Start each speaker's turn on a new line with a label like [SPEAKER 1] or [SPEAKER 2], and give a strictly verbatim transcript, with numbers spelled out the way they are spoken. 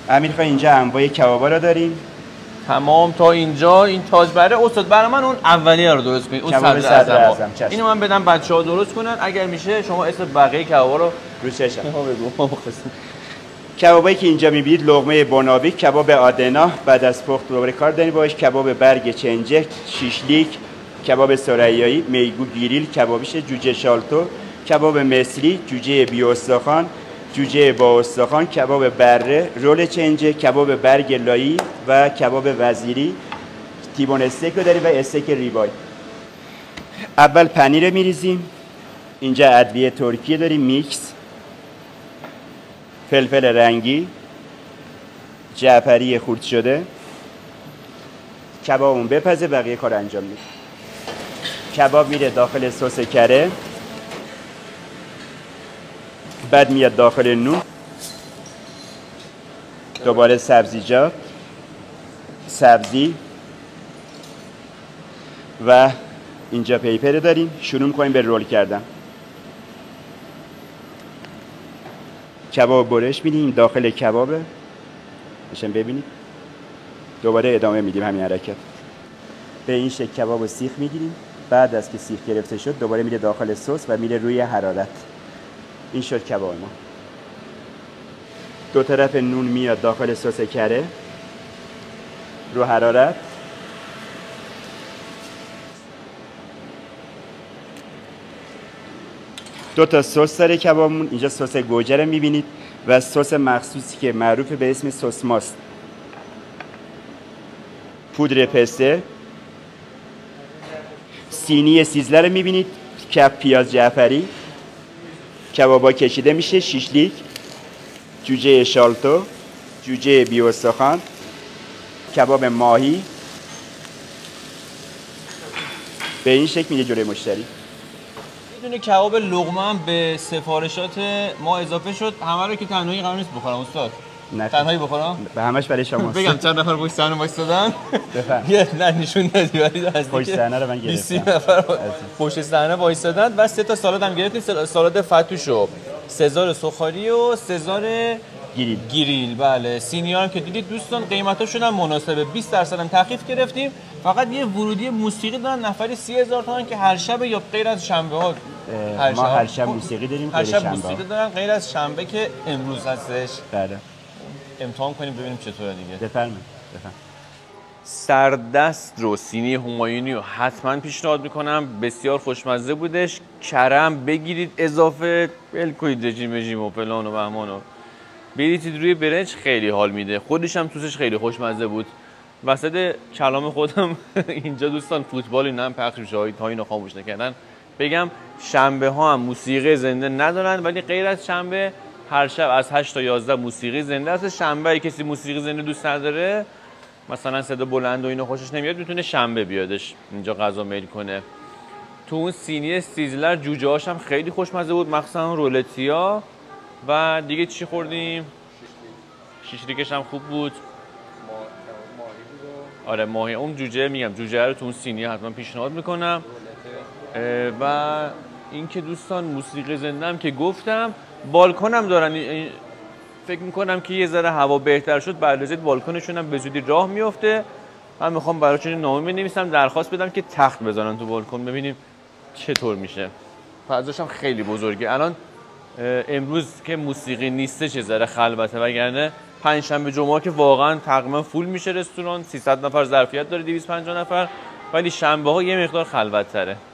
[SPEAKER 1] امیر خان اینجا انواع کبابا رو داریم.
[SPEAKER 2] تمام تا اینجا این تاج بره. استاد برای من اون اولیه رو درست کنید، اون
[SPEAKER 1] کباب
[SPEAKER 2] صدر
[SPEAKER 1] صدر
[SPEAKER 2] اعظم.
[SPEAKER 1] اعظم.
[SPEAKER 2] اینو من بدم بچه‌ها درست کنن، اگر میشه شما اسم بقیه کبابا رو
[SPEAKER 1] رو چشم.
[SPEAKER 2] بگو.
[SPEAKER 1] کبابایی که اینجا میبینید لقمه بنابی، کباب آدنا بعد از پخت دوباره کار داریم باش، کباب برگ چنجه، شیشلیک، کباب ثریایی، میگو گریل کبابیش، جوجه شالتو، کباب مصری، جوجه بی استخوان، جوجه با استخوان، کباب بره، رول چنجه، کباب برگ لایی و کباب وزیری. تیبون استیک رو داریم و استیک ریبای. اول پنیر میریزیم. اینجا ادویه ترکیه داریم میکس، فلفل رنگی، جعفری خرد شده. کبابمون بپزه، بقیه کار انجام میده. کباب میره داخل سس کره، بعد میاد داخل نون، دوباره سبزیجات، سبزی و اینجا پیپر داریم. شروع می‌کنیم به رول کردن. کباب برش میدیم داخل کبابه، میشن ببینید. دوباره ادامه میدیم همین حرکت. به این شکل کباب رو سیخ میگیریم. بعد از که سیخ گرفته شد دوباره میره داخل سس و میره روی حرارت. این شد کباب ما. دو طرف نون میاد داخل سس کره رو حرارت. دو تا سس داره کبابمون. اینجا سس گوجه میبینید و سس مخصوصی که معروف به اسم سس ماست. پودر پسته، سینی سیزله رو میبینید، کپ پیاز جعفری، کبابا کشیده میشه، شیشلیک، جوجه شالتو، جوجه بی استخوان، کباب ماهی. به این شکل میده جلوی مشتری.
[SPEAKER 2] یه دونه کباب لقمه هم به سفارشات ما اضافه شد. همه رو که تنهایی قرار نیست بخورم استاد.
[SPEAKER 1] نه
[SPEAKER 2] تنهایی بخورم؟
[SPEAKER 1] به همش برای شماست.
[SPEAKER 2] بگم چند نفر پشت صحنه وایسادن؟
[SPEAKER 1] بفهم.
[SPEAKER 2] یه نه نشون ندی ولی از
[SPEAKER 1] پشت صحنه رو من گرفتم.
[SPEAKER 2] بیست نفر پشت صحنه وایسادن و سه تا سالاد هم گرفتیم. سالاد فتوش و سزار سوخاری و سزار
[SPEAKER 1] گریل.
[SPEAKER 2] گریل بله. سینی‌ها هم که دیدید دوستان قیمتاشون هم مناسبه. بیست درصد هم تخفیف گرفتیم. فقط یه ورودی موسیقی دارن نفری سی هزار تومان که هر شب یا غیر از شنبه ها
[SPEAKER 1] هر ما هر شب موسیقی داریم،
[SPEAKER 2] هر شب موسیقی دارن غیر از شنبه که امروز هستش.
[SPEAKER 1] بله.
[SPEAKER 2] امتحان کنیم ببینیم چطوره دیگه.
[SPEAKER 1] بفرمایید. بفرمایید.
[SPEAKER 2] سردست رو سینی همایونی رو حتما پیشنهاد میکنم، بسیار خوشمزه بودش. کرم بگیرید اضافه، ول کنید رژیم رژیم و فلان و بهمان و بریزید روی برنج، خیلی حال میده. خودش هم توسش خیلی خوشمزه بود. وسط کلام خودم اینجا دوستان فوتبال اینا هم پخش میشه تا اینو خاموش نکردن. بگم شنبه ها هم موسیقی زنده ندارن، ولی غیر از شنبه هر شب از هشت تا یازده موسیقی زنده است. شنبه ای کسی موسیقی زنده دوست نداره، مثلا صدا بلند و اینو خوشش نمیاد، میتونه شنبه بیادش اینجا غذا میل کنه. تو اون سینی سیزلر جوجه هاش هم خیلی خوشمزه بود، مخصوصا رولتیا. و دیگه چی خوردیم؟ شیشلیکش هم خوب بود. آره ماهی. اون جوجه میگم جوجه رو تو اون سینی حتما پیشنهاد میکنم. و اینکه دوستان موسیقی زنده هم که گفتم، بالکنم دارن. فکر میکنم که یه ذره هوا بهتر شد بعد از بالکنشون هم به زودی راه میفته. من میخوام براشون نامه بنویسم درخواست بدم که تخت بذارن تو بالکن، ببینیم چطور میشه. فضاش هم خیلی بزرگه. الان امروز که موسیقی نیسته چه ذره خلوته، وگرنه پنجشنبه جمعه که واقعا تقریبا فول میشه رستوران، سیصد نفر ظرفیت داره، دویست و پنجاه نفر. ولی شنبه ها یه مقدار خلوت تره.